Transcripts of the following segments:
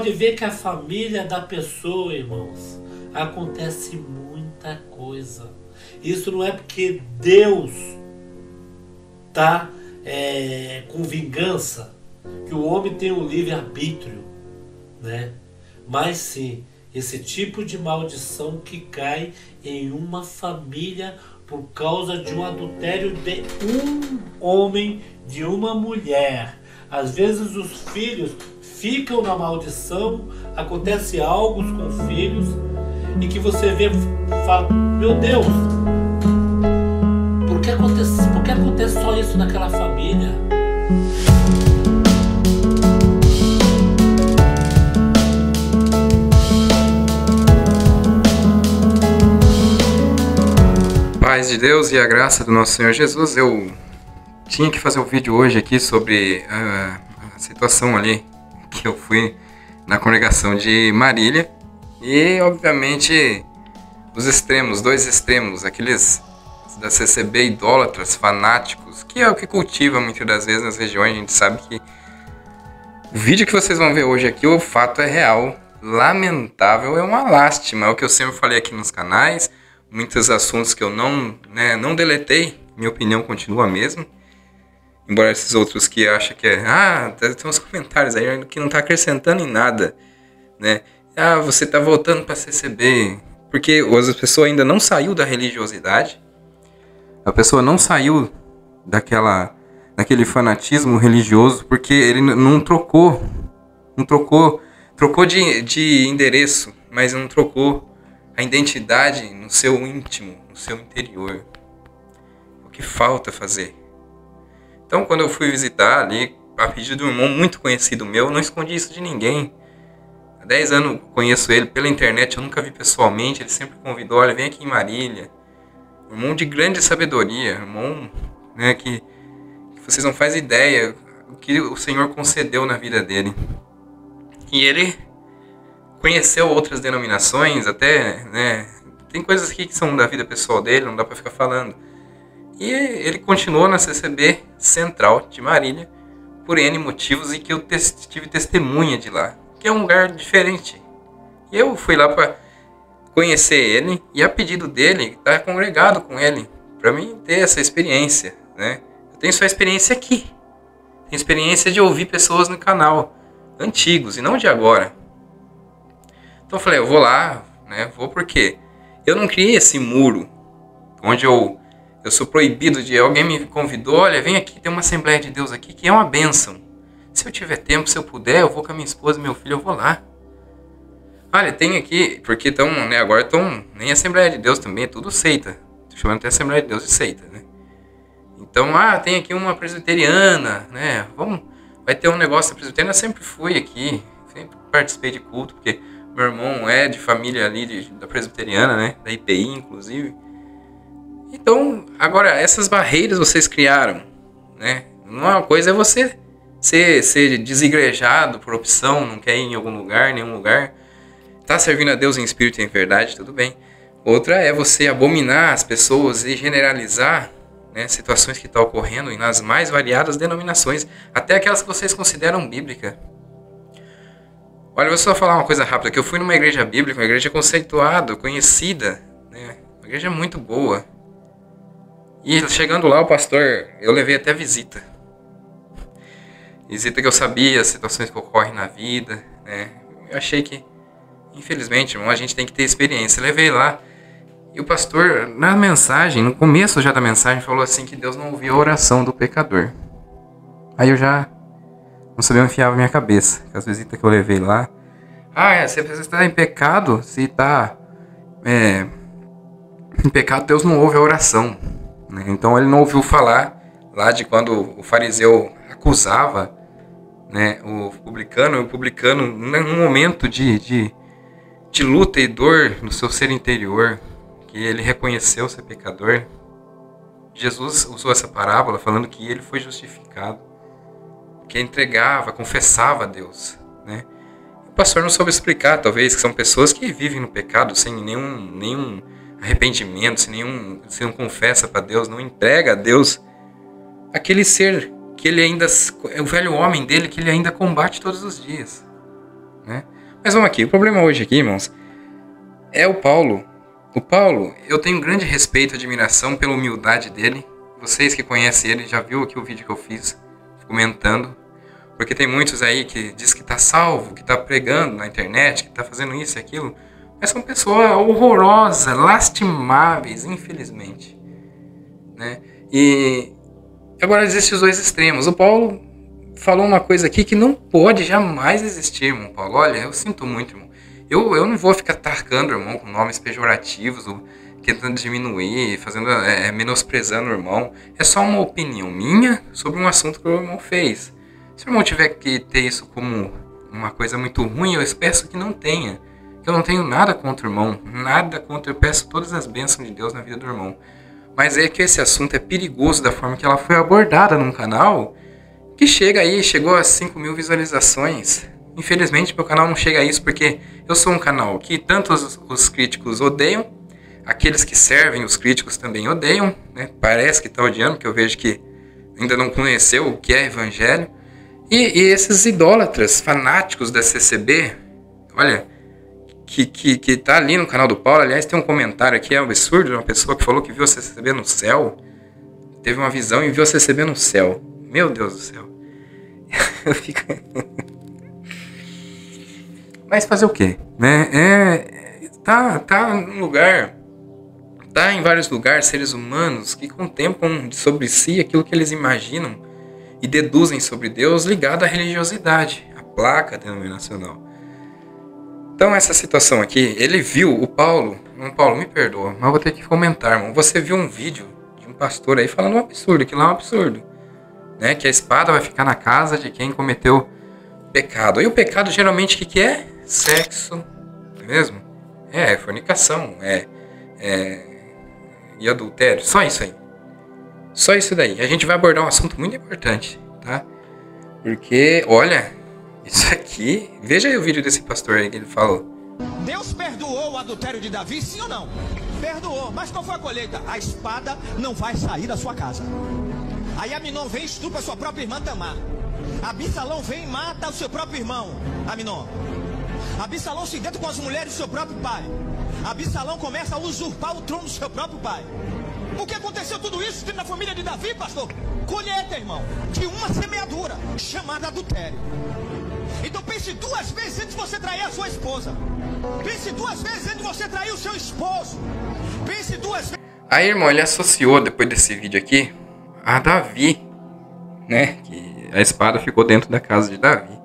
pode ver que a família da pessoa, irmãos, acontece muita coisa. Isso não é porque Deus está com vingança, que o homem tem um livre-arbítrio, né? Mas sim, esse tipo de maldição que cai em uma família por causa de um adultério de um homem, de uma mulher. Às vezes os filhos ficam na maldição, acontece algo com os filhos, e que você vê e fala, meu Deus, por que acontece só isso naquela família? Paz de Deus e a graça do nosso Senhor Jesus. Eu tinha que fazer um vídeo hoje aqui sobre a situação ali que eu fui na congregação de Marília e, obviamente, os extremos, dois extremos, aqueles da CCB idólatras, fanáticos, que é o que cultiva muitas das vezes nas regiões. A gente sabe que o vídeo que vocês vão ver hoje aqui, o fato é real, lamentável, é uma lástima, é o que eu sempre falei aqui nos canais. Muitos assuntos que eu não deletei, minha opinião continua a mesma. Embora esses outros que acham que tem uns comentários aí que não está acrescentando em nada, né? Você está voltando para CCB, porque a pessoa ainda não saiu da religiosidade, a pessoa não saiu daquele fanatismo religioso, porque ele não trocou de endereço, mas não trocou a identidade no seu íntimo, no seu interior. O que falta fazer? Então, quando eu fui visitar ali, a pedido de um irmão muito conhecido meu, eu não escondi isso de ninguém. Há 10 anos eu conheço ele pela internet, eu nunca vi pessoalmente, ele sempre convidou, olha, vem aqui em Marília. Um irmão de grande sabedoria, irmão, né, que vocês não fazem ideia o que o Senhor concedeu na vida dele. E ele conheceu outras denominações, até, né, tem coisas aqui que são da vida pessoal dele, não dá para ficar falando. E ele continuou na CCB Central de Marília por N motivos, e que eu tive testemunha de lá, que é um lugar diferente. E eu fui lá para conhecer ele, e a pedido dele, estar congregado com ele, para mim ter essa experiência, né? Eu tenho só experiência aqui, tenho experiência de ouvir pessoas no canal, antigos, e não de agora. Então eu falei, eu vou lá, né? Vou porque eu não criei esse muro onde eu sou proibido de... Alguém me convidou, olha, vem aqui, tem uma Assembleia de Deus aqui que é uma bênção. Se eu tiver tempo, se eu puder, eu vou com a minha esposa e meu filho, eu vou lá. Olha, tem aqui, porque estão, né, agora estão, nem Assembleia de Deus também, é tudo seita. Estou chamando até Assembleia de Deus de seita, né? Então, tem aqui uma presbiteriana, né? Vai ter um negócio da presbiteriana, eu sempre fui aqui, sempre participei de culto, porque meu irmão é de família ali da presbiteriana, né? Da IPI, inclusive. Então, agora, essas barreiras vocês criaram, né? Uma coisa é você ser desigrejado por opção, não quer ir em algum lugar, nenhum lugar. Tá servindo a Deus em espírito e em verdade, tudo bem. Outra é você abominar as pessoas e generalizar, né, situações que estão ocorrendo nas mais variadas denominações, até aquelas que vocês consideram bíblicas. Olha, eu vou só falar uma coisa rápida, que eu fui numa igreja bíblica, uma igreja conceituada, conhecida, né, uma igreja muito boa. E chegando lá, o pastor, eu levei até visita. Visita que eu sabia as situações que ocorrem na vida, né. Eu achei que, infelizmente, irmão, a gente tem que ter experiência. Eu levei lá, e o pastor, na mensagem, no começo já da mensagem, falou assim que Deus não ouvia a oração do pecador. Aí eu já não sabia onde enfiava a minha cabeça. As visitas que eu levei lá. Se você está em pecado, se está em pecado, Deus não ouve a oração. Né? Então ele não ouviu falar lá de quando o fariseu acusava, né, o publicano num momento de luta e dor no seu ser interior, que ele reconheceu ser pecador. Jesus usou essa parábola falando que ele foi justificado, que entregava, confessava a Deus, né? O pastor não soube explicar, talvez, que são pessoas que vivem no pecado sem nenhum arrependimento, se não confessa para Deus, não entrega a Deus aquele ser que ele ainda, o velho homem dele, que ele ainda combate todos os dias, né? Mas vamos aqui, o problema hoje aqui, irmãos, é o Paulo. O Paulo, eu tenho grande respeito e admiração pela humildade dele. Vocês que conhecem ele, já viu aqui o vídeo que eu fiz comentando. Porque tem muitos aí que diz que tá salvo, que tá pregando na internet, que tá fazendo isso e aquilo. Mas são pessoas horrorosas, lastimáveis, infelizmente, né? E agora existem os dois extremos. O Paulo falou uma coisa aqui que não pode jamais existir, irmão Paulo. Olha, eu sinto muito, irmão. Eu não vou ficar atacando o irmão com nomes pejorativos, ou tentando diminuir, menosprezando o irmão. É só uma opinião minha sobre um assunto que o irmão fez. Se o irmão tiver que ter isso como uma coisa muito ruim, eu peço que não tenha. Eu não tenho nada contra o irmão, nada contra. Eu peço todas as bênçãos de Deus na vida do irmão. Mas é que esse assunto é perigoso da forma que ela foi abordada num canal que chegou a 5.000 visualizações. Infelizmente, meu canal não chega a isso porque eu sou um canal que tanto os críticos odeiam, aqueles que servem os críticos também odeiam, né? Parece que está odiando, porque eu vejo que ainda não conheceu o que é evangelho. E esses idólatras, fanáticos da CCB, olha, que tá ali no canal do Paulo. Aliás, tem um comentário aqui, é um absurdo, de uma pessoa que falou que viu a CCB no céu. Teve uma visão e viu a CCB no céu. Meu Deus do céu. Eu fico... Mas fazer o quê? Né? Tá num lugar... Tá em vários lugares seres humanos que contemplam sobre si aquilo que eles imaginam e deduzem sobre Deus ligado à religiosidade, à placa denominacional. Então essa situação aqui, ele viu o Paulo, Paulo, me perdoa, mas eu vou ter que comentar, irmão. Você viu um vídeo de um pastor aí falando um absurdo, que lá é um absurdo, né? Que a espada vai ficar na casa de quem cometeu pecado. E o pecado geralmente o que é? Sexo, não é mesmo? É fornicação, e adultério, só isso aí. Só isso daí. A gente vai abordar um assunto muito importante, tá? Porque, olha, isso aqui... Veja aí o vídeo desse pastor aí que ele falou. Deus perdoou o adultério de Davi, sim ou não? Perdoou, mas qual foi a colheita? A espada não vai sair da sua casa. Aí Aminon vem e estupra sua própria irmã Tamar. Absalão vem e mata o seu próprio irmão, Aminon. Absalão se deita com as mulheres do seu próprio pai. Absalão começa a usurpar o trono do seu próprio pai. Por que aconteceu tudo isso na família de Davi, pastor? Colheita, irmão, de uma semeadura chamada adultério. Então pense 2 vezes antes de você trair a sua esposa. Pense 2 vezes antes de você trair o seu esposo. Pense 2 vezes. Aí, irmão, ele associou depois desse vídeo aqui a Davi, né? Que a espada ficou dentro da casa de Davi.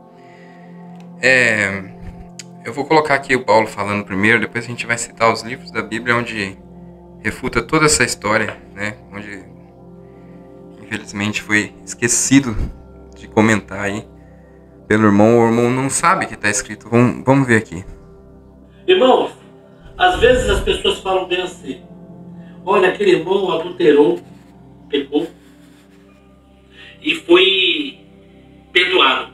Eu vou colocar aqui o Paulo falando primeiro, depois a gente vai citar os livros da Bíblia onde refuta toda essa história, né? Onde infelizmente foi esquecido de comentar aí pelo irmão. O irmão não sabe que está escrito. Vamos ver aqui. Irmãos, às vezes as pessoas falam bem assim: olha, aquele irmão adulterou, pecou e foi perdoado.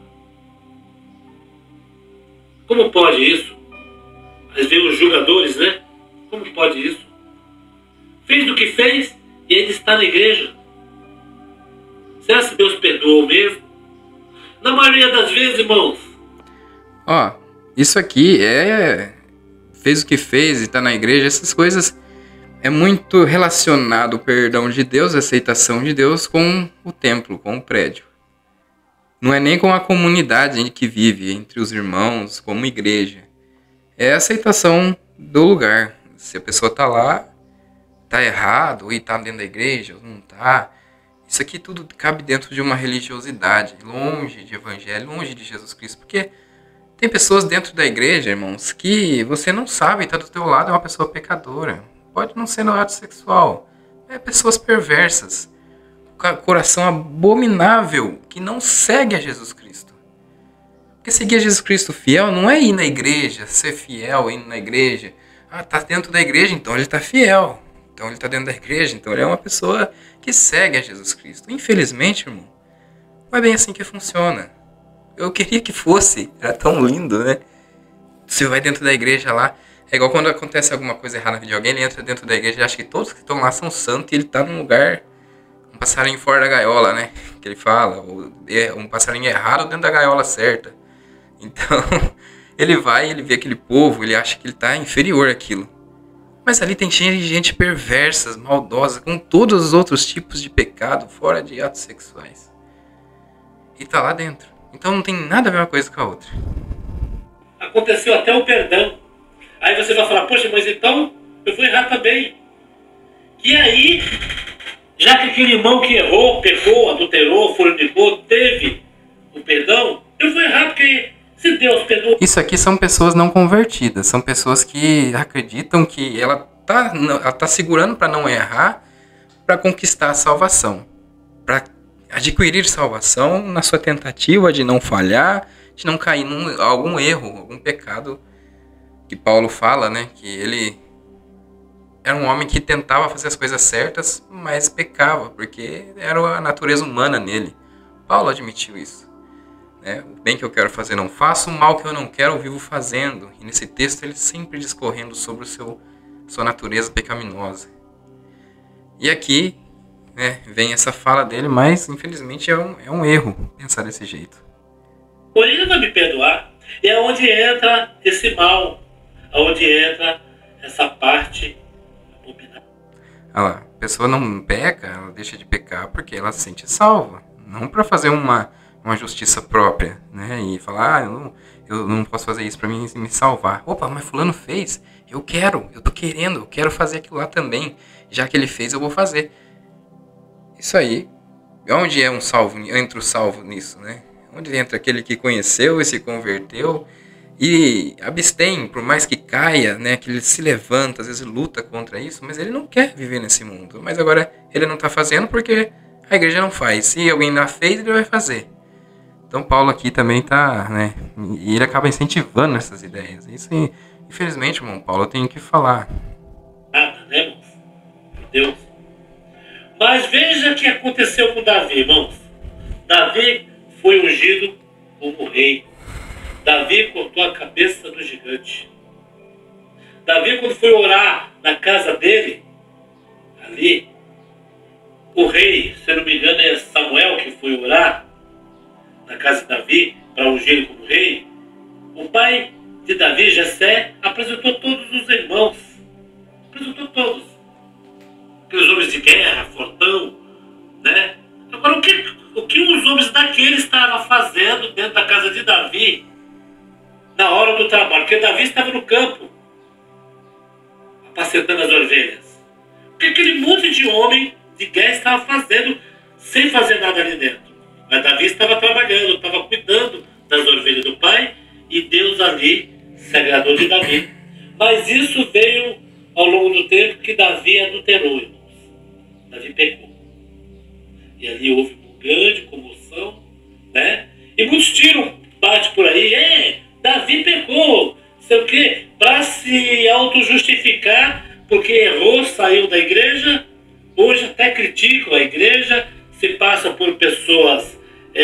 Como pode isso? Mas vem os julgadores, né? Como pode isso? Fez o que fez e ainda está na igreja. Será que Deus perdoou mesmo? Na maioria das vezes, irmãos. Isso aqui fez o que fez e está na igreja. Essas coisas é muito relacionado o perdão de Deus, a aceitação de Deus com o templo, com o prédio. Não é nem com a comunidade em que vive, entre os irmãos, como igreja. É a aceitação do lugar. Se a pessoa está lá, está errado, ou está dentro da igreja, ou não está. Isso aqui tudo cabe dentro de uma religiosidade, longe de evangelho, longe de Jesus Cristo. Porque tem pessoas dentro da igreja, irmãos, que você não sabe, está do teu lado, é uma pessoa pecadora. Pode não ser no ato sexual. É pessoas perversas. Coração abominável, que não segue a Jesus Cristo. Porque seguir a Jesus Cristo fiel não é ir na igreja, ser fiel, indo na igreja. Tá dentro da igreja, então ele está fiel. Então ele está dentro da igreja, então ele é uma pessoa que segue a Jesus Cristo. Infelizmente, irmão, não é bem assim que funciona. Eu queria que fosse, era tão lindo, né? Você vai dentro da igreja lá, é igual quando acontece alguma coisa errada na vida de alguém, ele entra dentro da igreja e acha que todos que estão lá são santos e ele está num lugar... Um passarinho fora da gaiola, né? Que ele fala. Um passarinho errado dentro da gaiola certa. Então, Ele vai, ele vê aquele povo, ele acha que ele está inferior àquilo. Mas ali tem gente perversa, maldosa, com todos os outros tipos de pecado, fora de atos sexuais. E está lá dentro. Então não tem nada a ver uma coisa com a outra. Aconteceu até o perdão. Aí você vai falar, poxa, mas então eu vou errar também. E aí, já que aquele irmão que errou, pecou, adulterou, fornicou, teve o perdão, eu vou errar porque se Deus perdoou. Isso aqui são pessoas não convertidas, são pessoas que acreditam que ela tá segurando para não errar, para conquistar a salvação, para adquirir salvação na sua tentativa de não falhar, de não cair em algum erro, algum pecado, que Paulo fala, né, que ele era um homem que tentava fazer as coisas certas, mas pecava, porque era a natureza humana nele. Paulo admitiu isso. O bem que eu quero fazer não faço, o mal que eu não quero eu vivo fazendo. E nesse texto ele sempre discorrendo sobre sua natureza pecaminosa. E aqui, vem essa fala dele, mas infelizmente é um erro pensar desse jeito. Porém ele vai me perdoar. E é onde entra esse mal, onde entra essa parte abominável. Olha lá, a pessoa não peca, ela deixa de pecar porque ela se sente salva. Não para fazer uma justiça própria, né? E falar, eu não posso fazer isso para mim me salvar. Opa, mas fulano fez, eu quero fazer aquilo lá também. Já que ele fez, eu vou fazer. Isso aí, onde é um salvo, entra o salvo nisso, né? Onde entra aquele que conheceu e se converteu e abstém, por mais que caia, né? Que ele se levanta, às vezes luta contra isso, mas ele não quer viver nesse mundo. Mas agora ele não está fazendo porque a igreja não faz. Se alguém lá fez, ele vai fazer. Então Paulo aqui também está, né, e ele acaba incentivando essas ideias. Isso, infelizmente, irmão Paulo, eu tenho que falar. Nada, né, irmãos? Meu Deus. Mas veja o que aconteceu com Davi, irmãos. Davi foi ungido como rei. Davi cortou a cabeça do gigante. Davi, quando foi orar na casa dele, ali, o rei, se eu não me engano é Samuel que foi orar na casa de Davi, para ungir ele como rei, o pai de Davi, Jessé, apresentou todos os irmãos. Apresentou todos. Aqueles homens de guerra, fortão, né? Agora, o que os homens daquele estavam fazendo dentro da casa de Davi, na hora do trabalho? Porque Davi estava no campo, apacentando as ovelhas. O que aquele monte de homem de guerra estava fazendo, sem fazer nada ali dentro? Mas Davi estava trabalhando, estava cuidando das ovelhas do pai, e Deus ali se agradou de Davi. Mas isso veio ao longo do tempo que Davi adulterou, irmãos. Davi pecou. E ali houve uma grande comoção, né? E muitos tiram, bate por aí, Davi pecou, sei o quê, para se auto-justificar, porque errou, saiu da igreja. Hoje até criticam a igreja, se passa por pessoas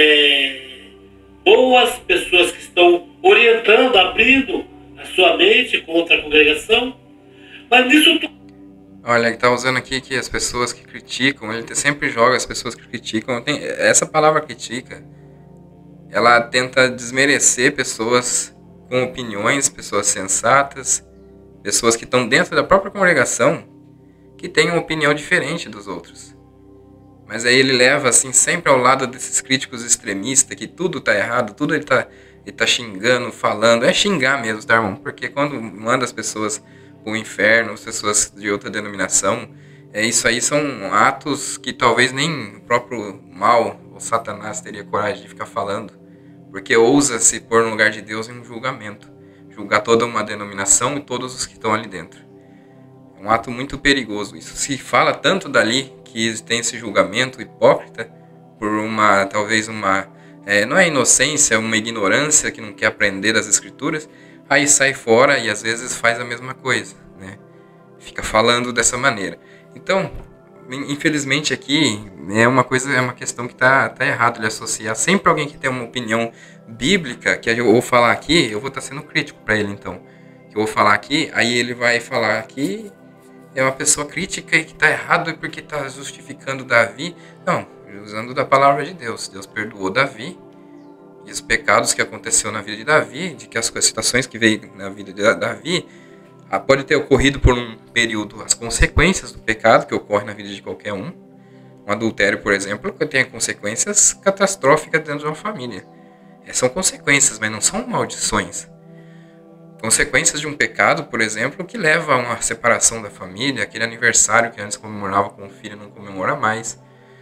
boas, pessoas que estão orientando, abrindo a sua mente contra a congregação. Mas nisso tudo... Olha, ele está usando aqui que as pessoas que criticam, ele sempre joga as pessoas que criticam. Essa palavra critica, ela tenta desmerecer pessoas com opiniões, pessoas sensatas, pessoas que estão dentro da própria congregação, que têm uma opinião diferente dos outros. Mas aí ele leva assim sempre ao lado desses críticos extremistas, que tudo está errado, tudo ele tá xingando, falando. É xingar mesmo, tá, irmão? Porque quando manda as pessoas para o inferno, as pessoas de outra denominação, isso aí são atos que talvez nem o próprio mal, ou Satanás, teria coragem de ficar falando. Porque ousa se pôr no lugar de Deus em um julgamento. Julgar toda uma denominação e todos os que estão ali dentro. É um ato muito perigoso. Isso se fala tanto dali, que tem esse julgamento hipócrita por talvez não é inocência, é uma ignorância que não quer aprender das escrituras, aí sai fora e às vezes faz a mesma coisa, né? Fica falando dessa maneira. Então, infelizmente aqui é uma questão que tá errado de associar sempre alguém que tem uma opinião bíblica, que eu vou falar aqui, eu vou estar sendo crítico para ele então, que eu vou falar aqui, aí ele vai falar aqui, é uma pessoa crítica e que está errado porque está justificando Davi. Não, usando da palavra de Deus. Deus perdoou Davi E os pecados que aconteceu na vida de Davi, de que as situações que veio na vida de Davi, pode ter ocorrido por um período as consequências do pecado que ocorre na vida de qualquer um. Um adultério, por exemplo, que tem consequências catastróficas dentro de uma família. São consequências, mas não são maldições. Consequências de um pecado, por exemplo, que leva a uma separação da família, aquele aniversário que antes comemorava com o filho não comemora mais.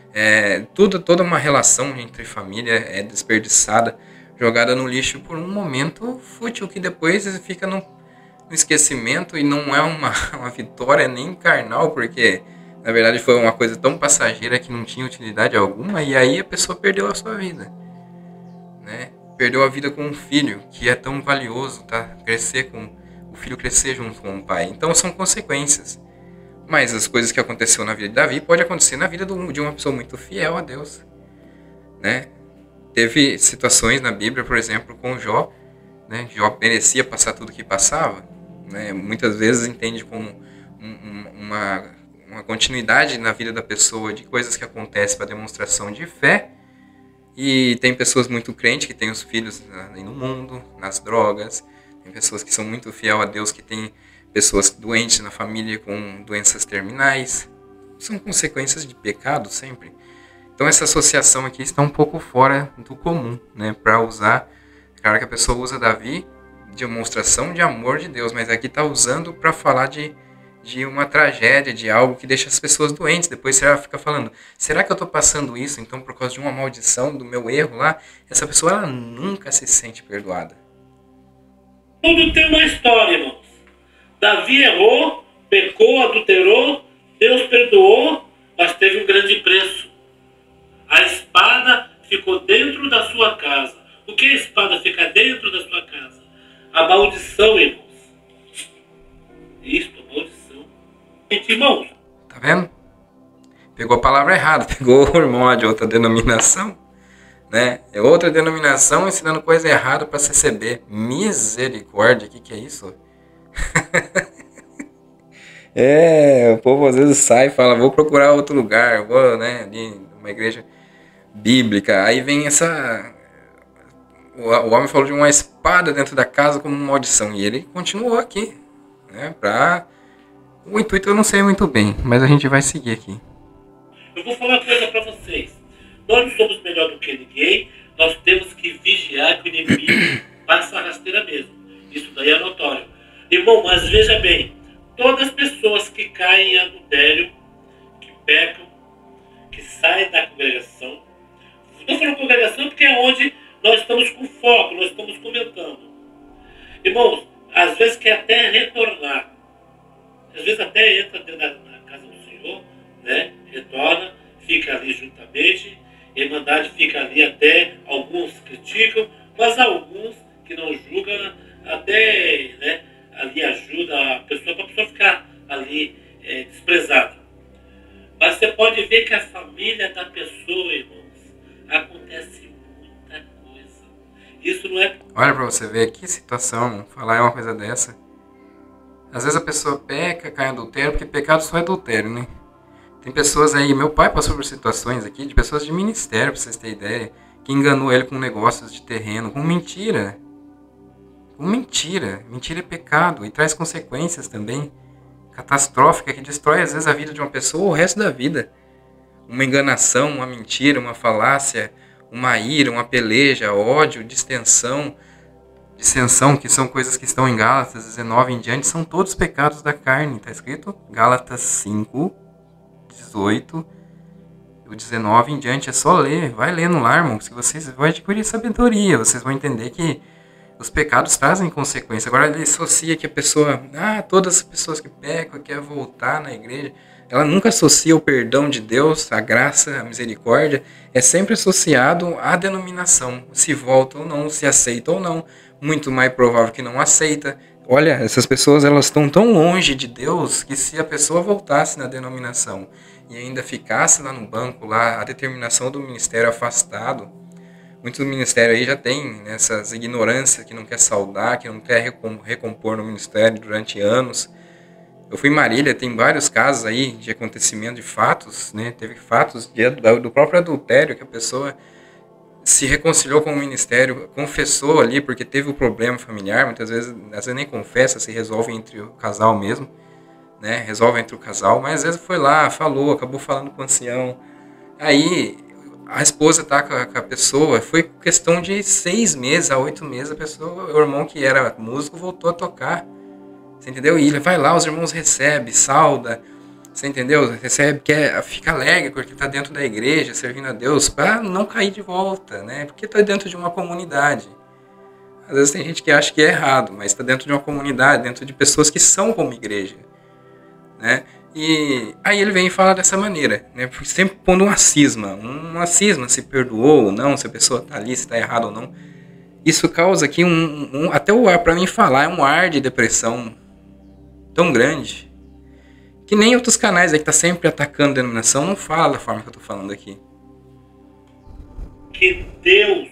Toda uma relação entre família é desperdiçada, jogada no lixo por um momento fútil que depois fica no esquecimento e não é uma vitória nem carnal, porque na verdade foi uma coisa tão passageira que não tinha utilidade alguma, e aí a pessoa perdeu a sua vida, né? Perdeu a vida com um filho que é tão valioso, tá? O filho crescer junto com o pai. Então são consequências. Mas as coisas que aconteceu na vida de Davi pode acontecer na vida de uma pessoa muito fiel a Deus, né? Teve situações na Bíblia, por exemplo, com Jó, né? Jó merecia passar tudo que passava, né? Muitas vezes entende como uma continuidade na vida da pessoa de coisas que acontecem para demonstração de fé. E tem pessoas muito crentes que têm os filhos no mundo, nas drogas. Tem pessoas que são muito fiel a Deus, que têm pessoas doentes na família com doenças terminais. São consequências de pecado sempre. Então essa associação aqui está um pouco fora do comum, né? Para usar, claro que a pessoa usa Davi de demonstração de amor de Deus, mas aqui está usando para falar de uma tragédia, de algo que deixa as pessoas doentes. Depois você fica falando, será que eu estou passando isso então por causa de uma maldição do meu erro lá? Essa pessoa ela nunca se sente perdoada. Tudo tem uma história, irmãos. Davi errou, pecou, adulterou, Deus perdoou, mas teve um grande preço. A espada ficou dentro da sua casa. O que a espada fica dentro da sua casa? A maldição, irmãos. Isto, a maldição. Gente, irmãos. Tá vendo? Pegou a palavra errada, pegou o irmão de outra denominação, né? É outra denominação ensinando coisa errada para receber. Misericórdia, o que é isso? O povo às vezes sai e fala, vou procurar outro lugar, vou, né, ali numa igreja bíblica. Aí vem o homem falou de uma espada dentro da casa como uma maldição, e ele continuou aqui, né, o intuito eu não sei muito bem, mas a gente vai seguir aqui. Eu vou falar uma coisa para vocês. Nós não somos melhor do que ninguém, nós temos que vigiar que o inimigo passa a rasteira mesmo. Isso daí é notório. Irmão, mas veja bem, todas as pessoas que caem em adultério, que pecam, que saem da congregação, estou falando congregação porque é onde nós estamos com foco, nós estamos comentando. Irmãos, às vezes quer até retornar, às vezes até entra dentro da casa do Senhor, né? Retorna, fica ali juntamente, a Irmandade fica ali até, alguns criticam, mas alguns que não julgam até, né, ali ajuda a pessoa para a pessoa ficar ali desprezada. Mas você pode ver que a família da pessoa, irmãos, acontece muita coisa. Isso não é... Olha para você ver que situação, falar uma coisa dessa. Às vezes a pessoa peca, cai em adultério, porque pecado só é adultério, né? Tem pessoas aí, meu pai passou por situações aqui de pessoas de ministério, pra vocês terem ideia, que enganou ele com negócios de terreno, com mentira. Com mentira. Mentira é pecado e traz consequências também catastróficas que destrói às vezes a vida de uma pessoa ou o resto da vida. Uma enganação, uma mentira, uma falácia, uma ira, uma peleja, ódio, dissensão, que são coisas que estão em Gálatas 19 em diante, são todos pecados da carne. Está escrito Gálatas 5, 18, o 19 em diante. É só ler, vai lendo lá, irmão, que vocês vão adquirir sabedoria, vocês vão entender que os pecados trazem consequência. Agora ele associa que a pessoa, todas as pessoas que pecam, querem voltar na igreja, ela nunca associa o perdão de Deus, a graça, a misericórdia, é sempre associado à denominação, se volta ou não, se aceita ou não, muito mais provável que não aceita. Olha, essas pessoas elas estão tão longe de Deus que se a pessoa voltasse na denominação e ainda ficasse lá no banco, lá a determinação do ministério afastado, muitos ministérios aí já tem essas ignorâncias que não quer saudar, que não quer recompor no ministério durante anos. Eu fui em Marília, tem vários casos aí de acontecimento de fatos, né? Teve fatos do próprio adultério, que a pessoa se reconciliou com o ministério, confessou ali porque teve o problema familiar, muitas vezes nem confessa, se resolve entre o casal mesmo, né? Resolve entre o casal, mas às vezes foi lá, falou, acabou falando com o ancião. Aí a esposa tá com a pessoa, foi questão de 6 meses a 8 meses, a pessoa, o irmão que era músico voltou a tocar, você entendeu? E ele vai lá, os irmãos recebem, sauda, você entendeu? Recebe, fica alegre porque está dentro da igreja, servindo a Deus, para não cair de volta, né? Porque está dentro de uma comunidade. Às vezes tem gente que acha que é errado, mas está dentro de uma comunidade, dentro de pessoas que são como igreja, né? E aí ele vem e fala dessa maneira, né? Sempre pondo uma cisma se perdoou ou não, se a pessoa está ali, se está errado ou não. Isso causa aqui até o ar, para mim falar, é um ar de depressão tão grande, que nem outros canais aí que tá sempre atacando a denominação não fala da forma que eu tô falando aqui. Que Deus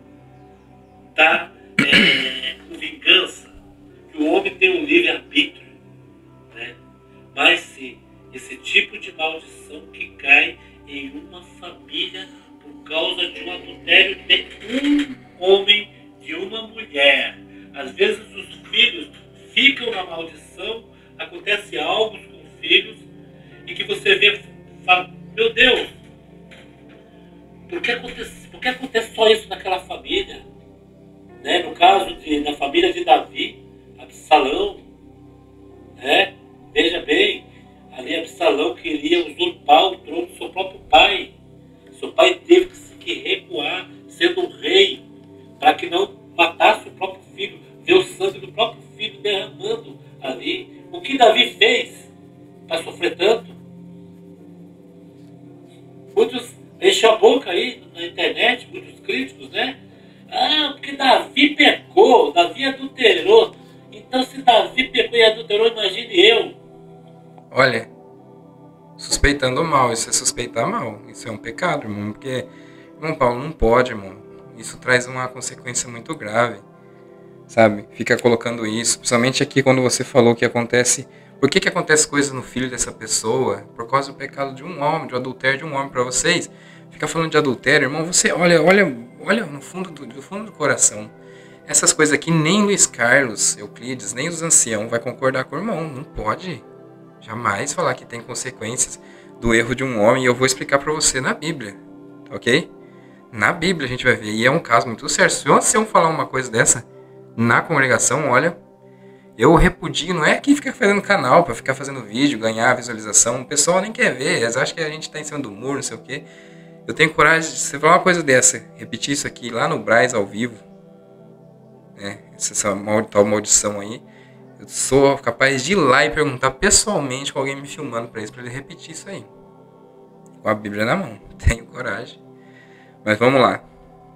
dá com vingança, que o homem tem um livre-arbítrio, né? Mas se esse tipo de maldição que cai em uma família por causa de um adultério de um homem, de uma mulher, às vezes os filhos ficam na maldição, acontece algo com filhos, e que você vê, fala, meu Deus, por que acontece só isso naquela família? Né? No caso da família de Davi, Absalão, né? Veja bem, ali Absalão queria usurpar o trono do seu próprio pai. Seu pai teve que recuar, sendo um rei, para que não matasse o próprio filho, ver o sangue do próprio filho derramando ali. O que Davi fez para sofrer tanto? Muitos enchem a boca aí na internet, muitos críticos, né? Ah, porque Davi pecou, Davi adulterou. Então se Davi pecou e adulterou, imagine eu. Olha, suspeitando mal, isso é suspeitar mal. Isso é um pecado, irmão. Porque, irmão Paulo, não pode, irmão. Isso traz uma consequência muito grave. Sabe? Fica colocando isso. Principalmente aqui quando você falou que acontece... Por que acontece coisa no filho dessa pessoa? Por causa do pecado de um homem, do adultério de um homem. Para vocês, fica falando de adultério, irmão, você olha no fundo do coração. Essas coisas aqui, nem Luiz Carlos, Euclides, nem os anciãos vai concordar com o irmão. Não pode jamais falar que tem consequências do erro de um homem. E eu vou explicar para você na Bíblia, ok? Na Bíblia a gente vai ver. E é um caso muito sério. Se o ancião falar uma coisa dessa na congregação, olha, eu repudio. Não é que fica fazendo canal para ficar fazendo vídeo, ganhar visualização. O pessoal nem quer ver, eles acham que a gente está em cima do muro, não sei o quê. Eu tenho coragem de você falar uma coisa dessa, repetir isso aqui lá no Braz ao vivo, né? Essa tal maldição aí. Eu sou capaz de ir lá e perguntar pessoalmente com alguém me filmando para ele repetir isso aí, com a Bíblia na mão. Tenho coragem. Mas vamos lá.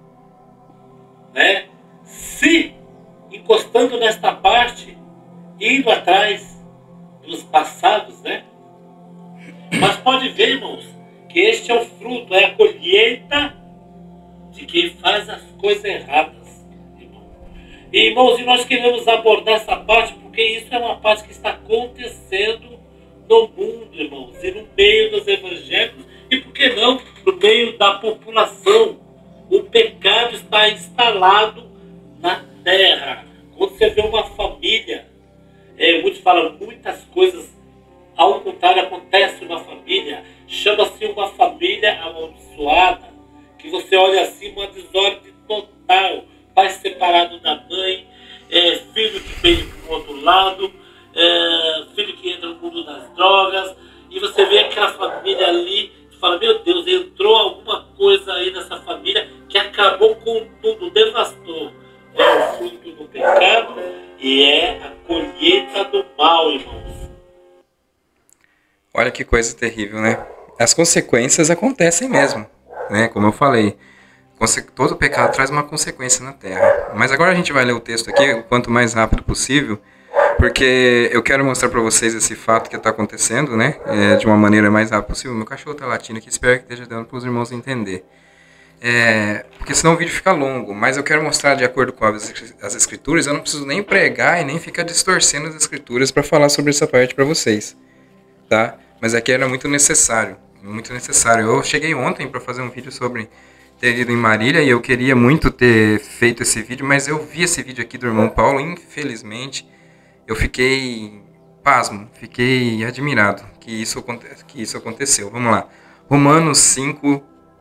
Né? Se encostando nesta parte, indo atrás dos passados, né? Mas pode ver, irmãos, que este é o fruto, é a colheita de quem faz as coisas erradas, irmão. E, irmãos, e nós queremos abordar essa parte porque isso é uma parte que está acontecendo no mundo, irmãos, e no meio dos evangélicos, e por que não no meio da população. O pecado está instalado na terra. Quando você vê uma família, muitos falam muitas coisas ao contrário acontece na família, chama-se uma família amaldiçoada, que você olha assim, uma desordem total, pai separado da mãe, filho que vem para o outro lado, filho que entra no mundo das drogas, e você vê aquela família ali, e fala, meu Deus, entrou alguma coisa aí nessa família que acabou com tudo, devastou. É o fruto do pecado e é a colheita do mal, irmãos. Olha que coisa terrível, né? As consequências acontecem mesmo, né? Como eu falei, todo pecado traz uma consequência na terra. Mas agora a gente vai ler o texto aqui o quanto mais rápido possível, porque eu quero mostrar para vocês esse fato que está acontecendo, né? De uma maneira mais rápida possível. Meu cachorro está latindo aqui, espero que esteja dando para os irmãos entender. Porque senão o vídeo fica longo, mas eu quero mostrar de acordo com as escrituras. Eu não preciso nem pregar e nem ficar distorcendo as escrituras para falar sobre essa parte para vocês, tá? Mas aqui era muito necessário, muito necessário. Eu cheguei ontem para fazer um vídeo sobre ter ido em Marília e eu queria muito ter feito esse vídeo, mas eu vi esse vídeo aqui do irmão Paulo, infelizmente, eu fiquei pasmo, fiquei admirado que isso aconteceu. Vamos lá. Romanos 5,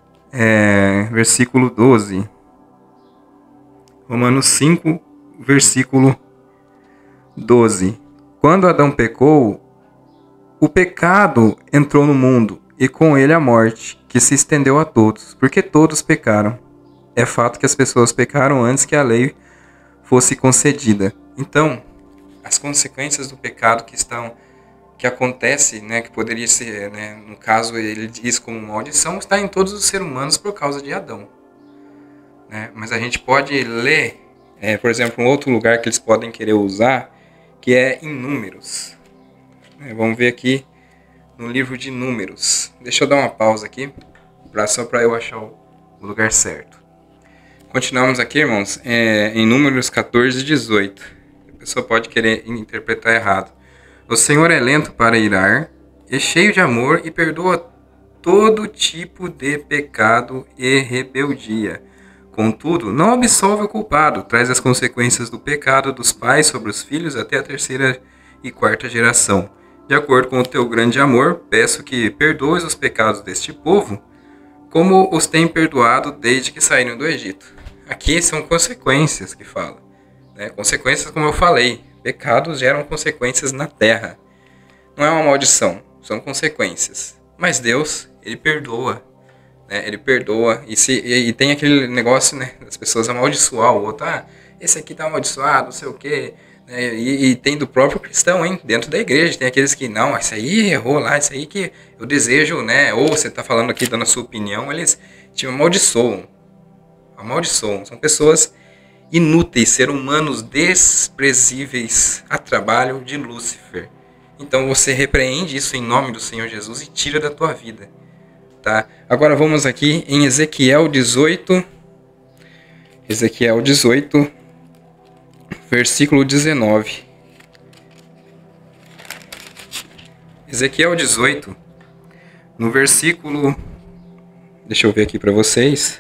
versículo 12. Romanos 5, versículo 12. Quando Adão pecou, o pecado entrou no mundo, e com ele a morte, que se estendeu a todos, porque todos pecaram. É fato que as pessoas pecaram antes que a lei fosse concedida. Então, as consequências do pecado que acontece, né, que poderia ser, né, no caso ele diz como maldição, está em todos os seres humanos por causa de Adão. Né? Mas a gente pode ler, por exemplo, um outro lugar que eles podem querer usar, que é em Números. Vamos ver aqui no livro de Números. Deixa eu dar uma pausa aqui, só para eu achar o lugar certo. Continuamos aqui, irmãos, em Números 14, 18. A pessoa pode querer interpretar errado. O Senhor é lento para irar, é cheio de amor e perdoa todo tipo de pecado e rebeldia. Contudo, não absolve o culpado, traz as consequências do pecado dos pais sobre os filhos até a 3ª e 4ª geração. De acordo com o teu grande amor, peço que perdoes os pecados deste povo, como os tem perdoado desde que saíram do Egito. Aqui são consequências que fala. Né? Consequências, como eu falei, pecados geram consequências na terra. Não é uma maldição, são consequências. Mas Deus, Ele perdoa. Né? Ele perdoa. E tem aquele negócio, né, das pessoas amaldiçoar o outro. Ah, esse aqui está amaldiçoado, não sei o quê. E tem do próprio cristão, hein? Dentro da igreja. Tem aqueles que, não, isso aí errou lá, isso aí que eu desejo, né? Ou você está falando aqui, dando a sua opinião, eles te amaldiçoam. Amaldiçoam. São pessoas inúteis, seres humanos desprezíveis a trabalho de Lúcifer. Então você repreende isso em nome do Senhor Jesus e tira da tua vida. Tá? Agora vamos aqui em Ezequiel 18. Ezequiel 18. Versículo 19. Ezequiel 18, no versículo... Deixa eu ver aqui para vocês.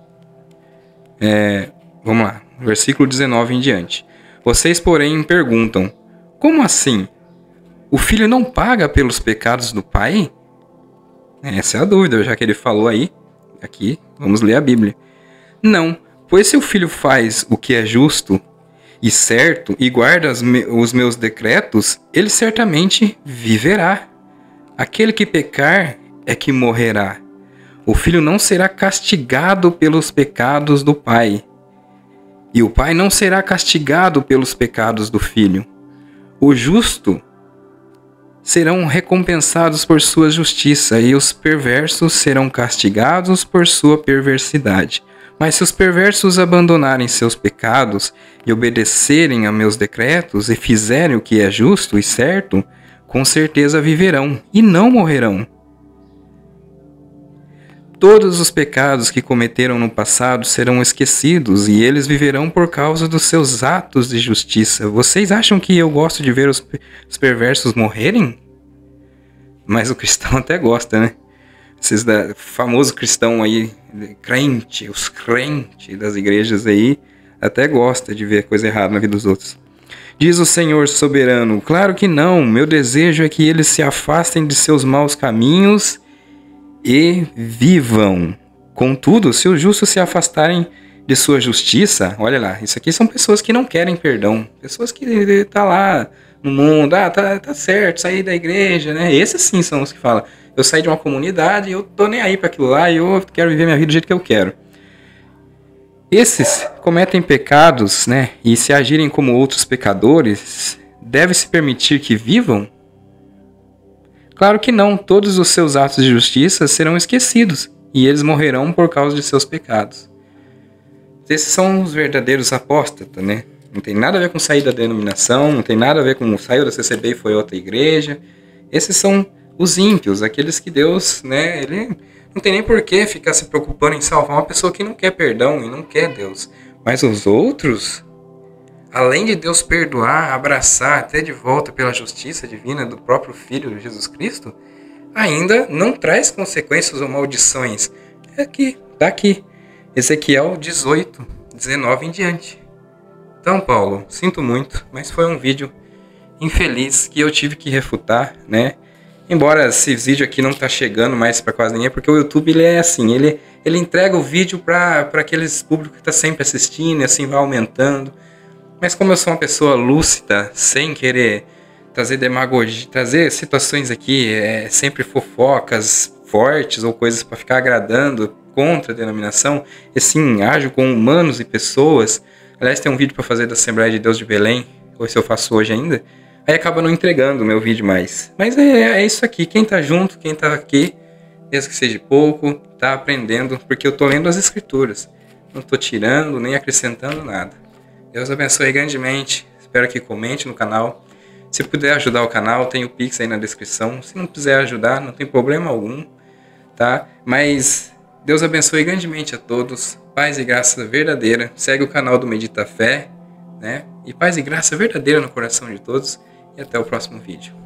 Vamos lá, versículo 19 em diante. Vocês, porém, perguntam, como assim? O filho não paga pelos pecados do pai? Essa é a dúvida, já que ele falou aí. Aqui, vamos ler a Bíblia. Não, pois se o filho faz o que é justo e certo, e guarda os meus decretos, ele certamente viverá. Aquele que pecar é que morrerá. O filho não será castigado pelos pecados do pai, e o pai não será castigado pelos pecados do filho. O justo serão recompensados por sua justiça, e os perversos serão castigados por sua perversidade. Mas se os perversos abandonarem seus pecados e obedecerem a meus decretos e fizerem o que é justo e certo, com certeza viverão e não morrerão. Todos os pecados que cometeram no passado serão esquecidos e eles viverão por causa dos seus atos de justiça. Vocês acham que eu gosto de ver os perversos morrerem? Mas o cristão até gosta, né? Esses famoso cristão aí, crente, os crentes das igrejas aí, até gosta de ver coisa errada na vida dos outros. Diz o Senhor soberano, claro que não, meu desejo é que eles se afastem de seus maus caminhos e vivam. Contudo, se os justos se afastarem de sua justiça, olha lá, isso aqui são pessoas que não querem perdão, pessoas que estão lá no mundo, tá certo, sair da igreja, né? Esses sim são os que falam, eu saí de uma comunidade, eu tô nem aí para aquilo lá, eu quero viver minha vida do jeito que eu quero. Esses cometem pecados, né? E se agirem como outros pecadores, deve-se permitir que vivam? Claro que não, todos os seus atos de justiça serão esquecidos, e eles morrerão por causa de seus pecados. Esses são os verdadeiros apóstatas, né? Não tem nada a ver com sair da denominação, não tem nada a ver com saiu da CCB e foi outra igreja. Esses são os ímpios, aqueles que Deus, né, ele não tem nem por que ficar se preocupando em salvar uma pessoa que não quer perdão e não quer Deus. Mas os outros, além de Deus perdoar, abraçar até de volta pela justiça divina do próprio Filho Jesus Cristo, ainda não traz consequências ou maldições. Tá aqui. Ezequiel 18, 19 em diante. Então, Paulo, sinto muito, mas foi um vídeo infeliz que eu tive que refutar, né? Embora esse vídeo aqui não tá chegando mais para quase ninguém, porque o YouTube ele é assim, ele entrega o vídeo para aqueles públicos que tá sempre assistindo e assim vai aumentando. Mas como eu sou uma pessoa lúcida, sem querer trazer demagogia, trazer situações aqui, sempre fofocas fortes ou coisas para ficar agradando contra a denominação, e sim, ajo com humanos e pessoas. Aliás, tem um vídeo para fazer da Assembleia de Deus de Belém, ou se eu faço hoje ainda. Aí acaba não entregando o meu vídeo mais. Mas é isso aqui. Quem tá junto, quem tá aqui, mesmo que seja pouco, tá aprendendo, porque eu tô lendo as escrituras. Não tô tirando nem acrescentando nada. Deus abençoe grandemente. Espero que comente no canal. Se puder ajudar o canal, tem o Pix aí na descrição. Se não quiser ajudar, não tem problema algum, tá? Mas Deus abençoe grandemente a todos. Paz e graça verdadeira. Segue o canal do Medita Fé, né? E paz e graça verdadeira no coração de todos. E até o próximo vídeo.